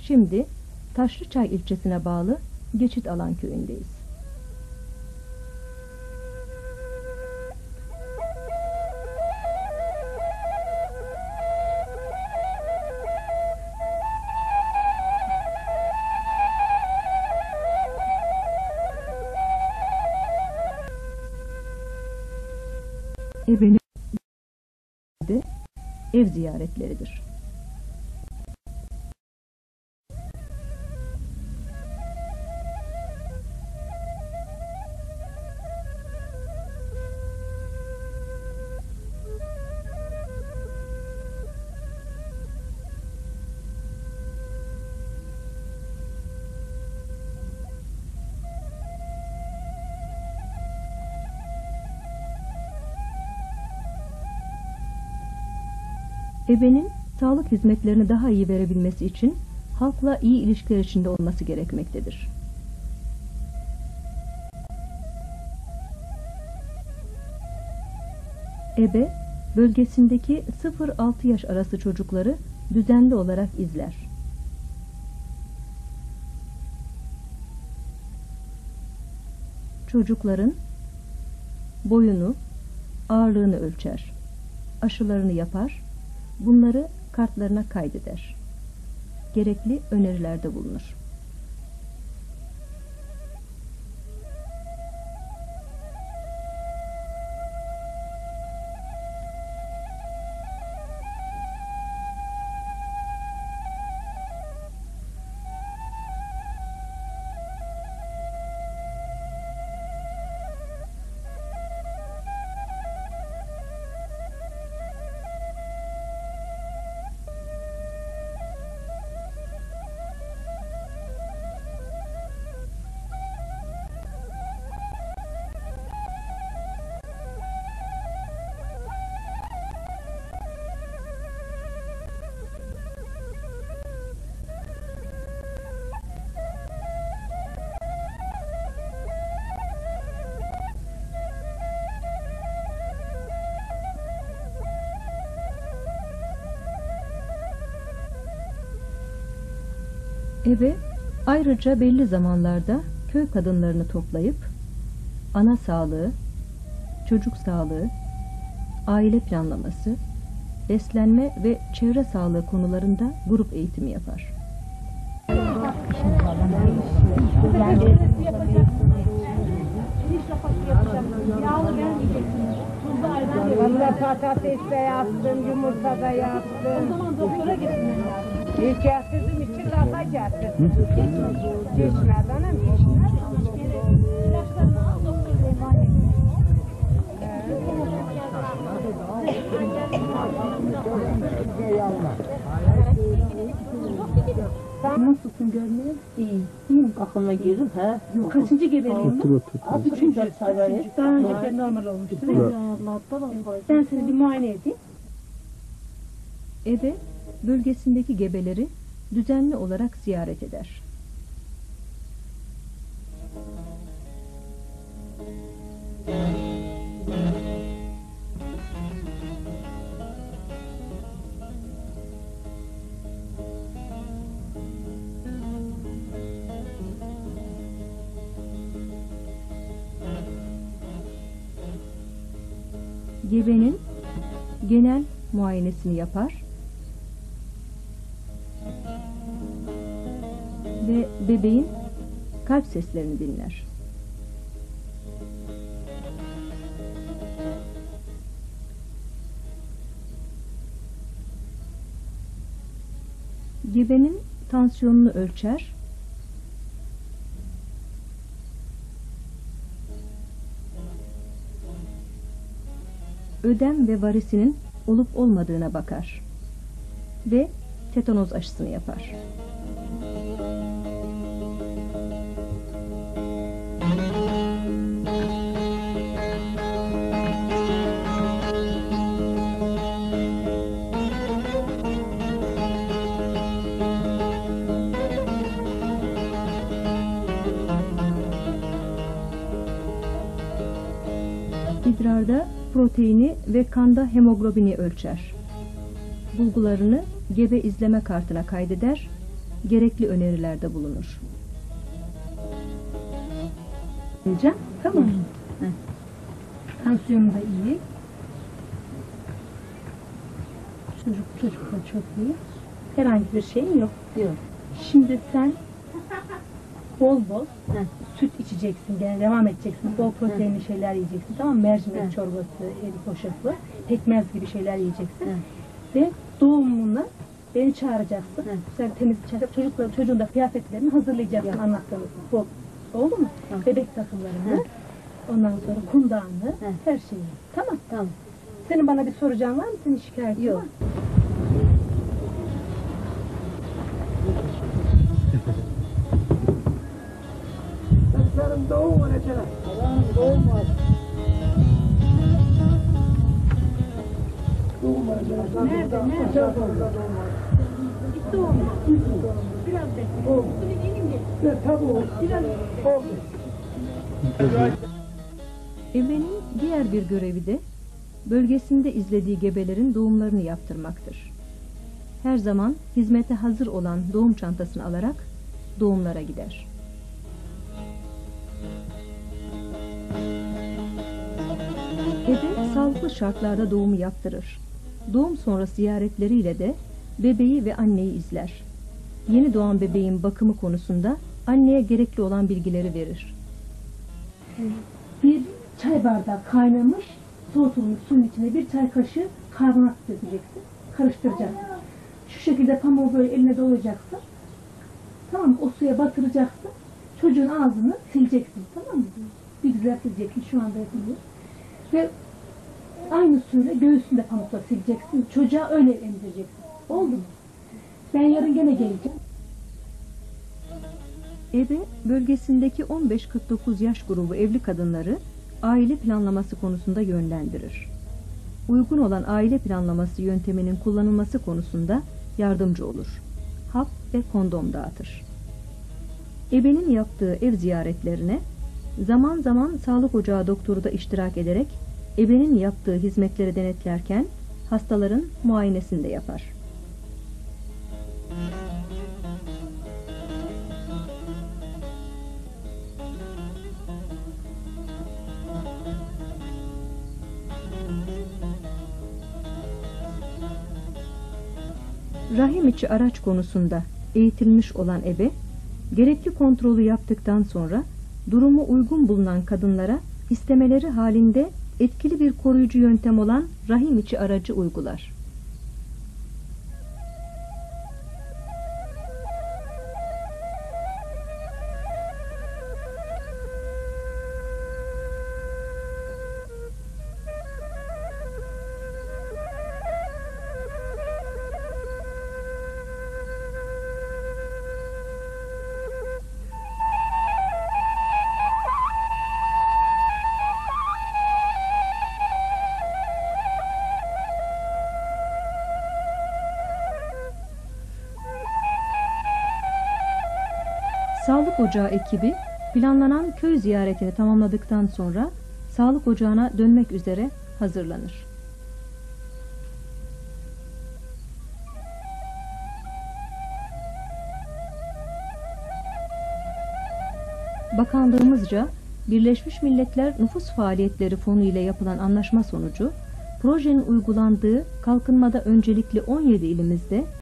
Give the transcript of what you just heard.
Şimdi Taşlıçay ilçesine bağlı Geçitalan köyündeyiz. Ebe'nin ev ziyaretleridir. Ebenin sağlık hizmetlerini daha iyi verebilmesi için halkla iyi ilişkiler içinde olması gerekmektedir. Ebe, bölgesindeki 0-6 yaş arası çocukları düzenli olarak izler. Çocukların boyunu, ağırlığını ölçer, aşılarını yapar, bunları kartlarına kaydeder. Gerekli önerilerde bulunur. Ebe ayrıca belli zamanlarda köy kadınlarını toplayıp ana sağlığı, çocuk sağlığı, aile planlaması, beslenme ve çevre sağlığı konularında grup eğitimi yapar. Vallahi patates de yaptım, yumurta da yaptım. O zaman doktora gitsin. Getirdim, iki lafa getirdim. Geçmez anam, geçmez. İlaçlarını al, doktora emanet. Nasılsın görmeye? İyi. Aklıma girdim ha. Yok, kaçıncı gebeliğin? Az üçüncü sayfayı. Daha önce normal olmuştu. Ben seni bir muayene edeyim. Ebe, bölgesindeki gebeleri düzenli olarak ziyaret eder. Gebenin genel muayenesini yapar ve bebeğin kalp seslerini dinler. Gebenin tansiyonunu ölçer, ödem ve varisinin olup olmadığına bakar ve tetanoz aşısını yapar. İdrarda proteini ve kanda hemoglobini ölçer. Bulgularını gebe izleme kartına kaydeder gerekli önerilerde bulunur. Tamam mı? Tansiyonu da iyi. Çocuk da çok iyi. Herhangi bir şeyin yok. Yok. Şimdi sen bol bol süt içeceksin, gene devam edeceksin. Bol proteinli şeyler yiyeceksin. Tamam mı? Mercimek çorbası, erik hoşaflı, pekmez gibi şeyler yiyeceksin. Ve doğumuna beni çağıracaksın. Sen temiz içeceksin. Çocuğun da kıyafetlerini hazırlayacaksın anlattığımız. Bol. Oldu mu? Bebek takımlarını, ondan sonra kundağını, her şeyi. Tamam. Tamam. Senin bana bir soracağın var mı? Senin şikayetin Yok. var mı? Saçlarım doğum var acaba. Doğum var. Doğum var acaba. Nerede? Aşağı doğru da doğum var. Doğum. Biraz bekle. Doğum. Ya tabii o. Oldu. Ebenin diğer bir görevi de bölgesinde izlediği gebelerin doğumlarını yaptırmaktır. Her zaman hizmete hazır olan doğum çantasını alarak doğumlara gider. Ebe sağlıklı şartlarda doğumu yaptırır. Doğum sonrası ziyaretleriyle de bebeği ve anneyi izler. Yeni doğan bebeğin bakımı konusunda anneye gerekli olan bilgileri verir. Bir çay bardağı kaynamış, soğutulmuş suyun içine bir çay kaşığı karbonat dökeceksin. Karıştıracaksın. Şu şekilde pamuğu böyle eline dolayacaksın. Tamam mı? O suya batıracaksın. Çocuğun ağzını sileceksin. Tamam mı? Bir güzel sileceksin. Şu anda yapılıyor. Ve aynı suyla göğsünü de pamukla sileceksin. Çocuğa öyle emzireceksin. Oldu mu? Ben yarın gene geleceğim. Ebe bölgesindeki 15-49 yaş grubu evli kadınları aile planlaması konusunda yönlendirir. Uygun olan aile planlaması yönteminin kullanılması konusunda yardımcı olur. Hap ve kondom dağıtır. Ebenin yaptığı ev ziyaretlerine zaman zaman sağlık ocağı doktoru da iştirak ederek ebenin yaptığı hizmetleri denetlerken hastaların muayenesini de yapar. Rahim içi araç konusunda eğitilmiş olan ebe, gerekli kontrolü yaptıktan sonra durumu uygun bulunan kadınlara istemeleri halinde etkili bir koruyucu yöntem olan rahim içi aracı uygular. Sağlık ocağı ekibi planlanan köy ziyaretini tamamladıktan sonra sağlık ocağına dönmek üzere hazırlanır. Bakanlığımızca Birleşmiş Milletler Nüfus Faaliyetleri Fonu ile yapılan anlaşma sonucu projenin uygulandığı kalkınmada öncelikli 17 ilimizde